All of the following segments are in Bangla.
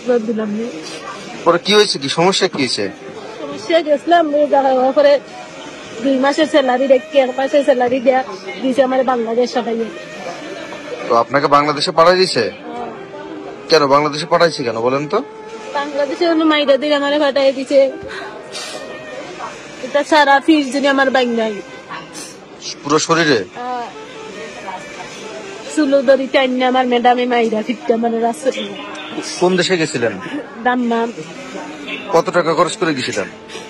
দিলাম। পরে কি হয়েছে, কি সমস্যা কি হয়েছে? সমস্যা গেছিলাম পরে 2 মাসের স্যালারি রেখে 1 মাসের স্যালারি দেয়া দিয়েছে আমার বাংলাদেশ পাঠাইয়ে। তো আপনাকে বাংলাদেশে পাঠাই দিছে? কেন বাংলাদেশে পাঠাইছে কেন বলেন তো? বাংলাদেশে মাইরা দিয়ে আমার পাঠাই দিছে। এটা সারা ফিস যদি আমার বাংলাই পুরো শরীরে সুলুদরি টাইনে আমার ম্যাডামে মাইরা ফিরতে আমার রাস্তা। কোন দেশে গেছিলেন? দাম্মাম। কত টাকা খরচ করে গেছিলেন?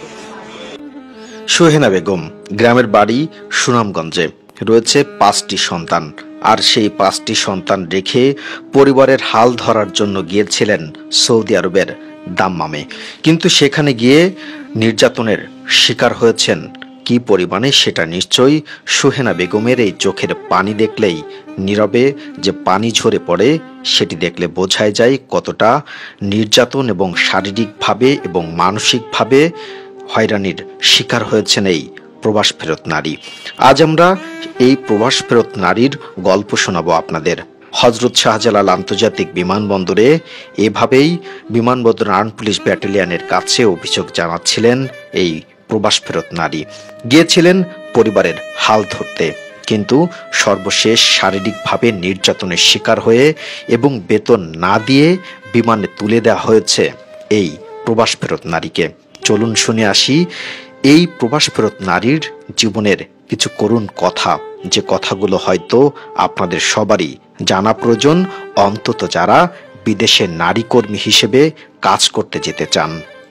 সোহেনা বেগম, গ্রামের বাড়ি সুনামগঞ্জে, রয়েছে 5টি সন্তান। আর সেই 5টি সন্তান রেখে পরিবারের হাল ধরার জন্য গিয়েছিলেন সৌদি আরবের দাম্মামে। কিন্তু সেখানে গিয়ে নির্যাতনের শিকার হয়েছেন কি পরিমাণে সেটা নিশ্চয়ই সোহেনা বেগমের এই চোখের পানি দেখলেই, নীরবে যে পানি ঝরে পড়ে সেটি দেখলে বোঝাই যায় কতটা নির্যাতন এবং শারীরিকভাবে এবং মানসিকভাবে হয়রানির শিকার হয়েছেন এই প্রবাস ফেরত নারী। আজ আমরা এই প্রবাস ফেরত নারীর গল্প শোনাবো আপনাদের। হযরত শাহজালাল আন্তর্জাতিক বিমানবন্দরে এভাবেই বিমানবন্দর আর্মড পুলিশ ব্যাটালিয়নের কাছে অভিযোগ জানাচ্ছিলেন এই প্রবাস ফেরত নারী। গিয়েছিলেন পরিবারের হাল ধরতে, কিন্তু সর্বশেষ শারীরিকভাবে নির্যাতনের শিকার হয়ে এবং বেতন না দিয়ে বিমানে তুলে দেওয়া হয়েছে এই প্রবাস ফেরত নারীকে। চলুন শুনে আসি এই প্রবাস ফেরত নারীর জীবনের কিছু করুণ কথা, যে কথাগুলো হয়তো আপনাদের সবারই জানা প্রয়োজন, অন্তত যারা বিদেশে নারী কর্মী হিসেবে কাজ করতে যেতে চান।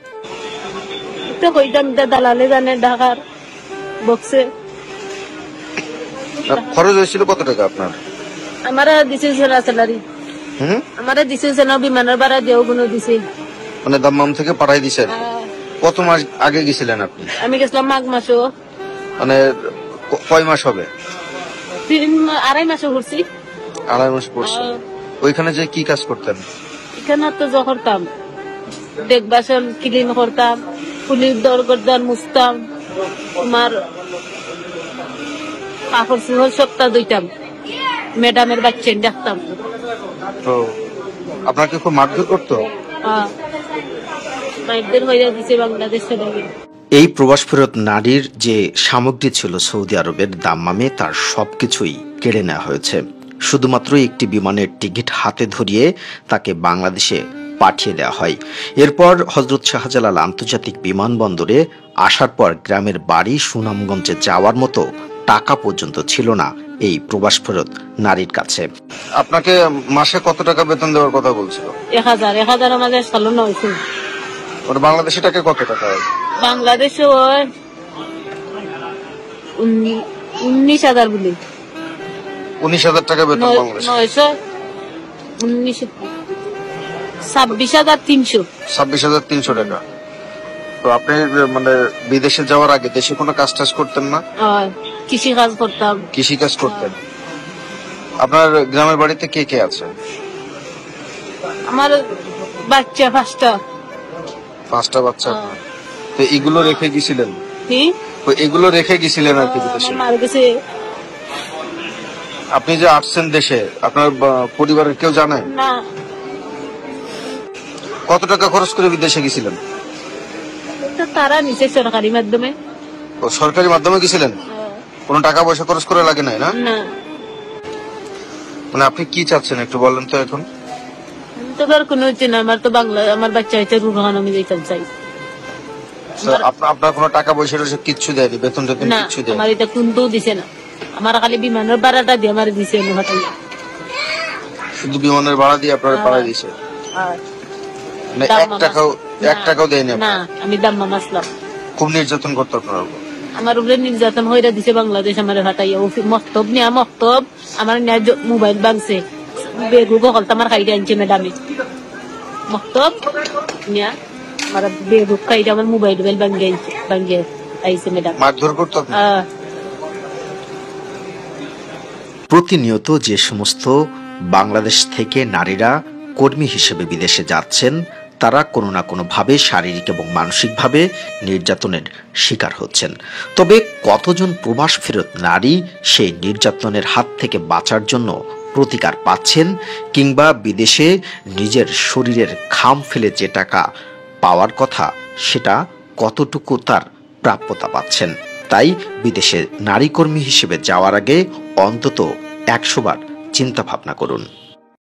দালালে জানে ঢাকার বক্সে খরচ হয়েছিল কত টাকা আপনার? আমার দিছে স্যালারি, আমার দিছে বিমানের ভাড়া দিয়েও কোনো দিছে। মানে দাম্মাম থেকে পাঠাই দিছেন? কত মাস আগে গেছিলেন আপনি? আমি গেছিলাম মাঘ মাসও। মানে কয় মাস হবে? 2.5 মাসও ঘুরছি। 2.5 মাস পড়ছে। ওইখানে যে কি কাজ করতেন? এখানে তো যা করতাম, ডেক বাসন ক্লিন করতাম, পুলির দর করতাম, মুছতাম, তোমার কাপড় চোপড় সপ্তাহ ধুইতাম, ম্যাডামের বাচ্চা দেখতাম। তো আপনাকে খুব মারধর করতো? মাইরদের হয়ে দিছে বাংলাদেশে। এই প্রবাস ফেরত নারীর যে সামগ্রী ছিল সৌদি আরবের দাম্মামে, তার সবকিছুই কেড়ে নেওয়া হয়েছে। শুধুমাত্র একটি বিমানের টিকিট হাতে ধরিয়ে তাকে বাংলাদেশে পাঠিয়ে দেওয়া হয়। এরপর হযরত শাহজালাল আন্তর্জাতিক বিমানবন্দরে আসার পর গ্রামের বাড়ি সুনামগঞ্জে যাওয়ার মতো টাকা পর্যন্ত ছিল না এই প্রবাস ফেরত নারীর কাছে। আপনাকে মাসে কত টাকা বেতন দেওয়ার কথা বলছিল? 1000 আমাদের চালু হয়েছে। ওর বাংলাদেশি টাকা কত টাকা? বাংলাদেশে 19,000 বলি। 19,000 টাকা বেতন বাংলাদেশে? 26,300। 26,300 টাকা। তো আপনি মানে বিদেশে যাওয়ার আগে দেশে কোনো কাজ টাজ করতেন না? কৃষি কাজ করতাম। কৃষি কাজ করতেন। আপনার গ্রামের বাড়িতে কে কে আছে? আমার বাচ্চা 5টা বাচ্চা। তো এগুলো রেখে গেছিলেন? এগুলো রেখে গেছিলেন আর কি বিদেশে? মারা গেছে। আপনি যে আসছেন দেশে, আপনার পরিবারের কেউ জানে না? কত টাকা খরচ করে বিদেশে গেছিলেন? তারা নিচে সরকারি মাধ্যমে। সরকারি মাধ্যমে গেছিলেন? কোনো টাকা পয়সা খরচ করে লাগে নাই না? মানে আপনি কি চাচ্ছেন একটু বলেন তো এখন? তো কোনো হচ্ছে না, আমার তো বাংলা, আমার বাচ্চা হচ্ছে রুহান, আমি যেতে চাই। আপনার কোনো টাকা পয়সা কিচ্ছু দেয়নি? বেতন টেতন কিচ্ছু দেয়নি? আমার এটা কিন্তু দিছে না, আমার খালি বিমানের ভাড়াটা দিয়ে আমার দিছে। শুধু বিমানের ভাড়া দিয়ে আপনার পাঠাই দিছে? মানে 1 টাকাও দেয়নি? না, আমি দাম্মাম আসলাম। খুব নির্যাতন করতো আপনার উপর? আমার উপরে নির্যাতন হইরা দিছে বাংলাদেশ। আমার হাতাইয়া মক্তব নিয়া, মক্তব আমার মোবাইল ভাঙছে, বেগু বকলতা আমার খাইতে আনছে ম্যাডামে। মক্তব নিয়া আমার বেগু খাইতে আমার মোবাইল ভাঙিয়ে আইছে ম্যাডাম। মারধর করতো? প্রতিনিয়ত যে সমস্ত বাংলাদেশ থেকে নারীরা কর্মী হিসেবে বিদেশে যাচ্ছেন, তারা কোনো না কোনোভাবে শারীরিক এবং মানসিকভাবে নির্যাতনের শিকার হচ্ছেন। তবে কতজন প্রবাস ফেরত নারী সেই নির্যাতনের হাত থেকে বাঁচার জন্য প্রতিকার পাচ্ছেন, কিংবা বিদেশে নিজের শরীরের ঘাম ফেলে যে টাকা পাওয়ার কথা সেটা কতটুকু তার প্রাপ্যতা পাচ্ছেন। তাই বিদেশে নারী কর্মী হিসেবে যাওয়ার আগে অন্তত 100 বার চিন্তা ভাবনা করুন।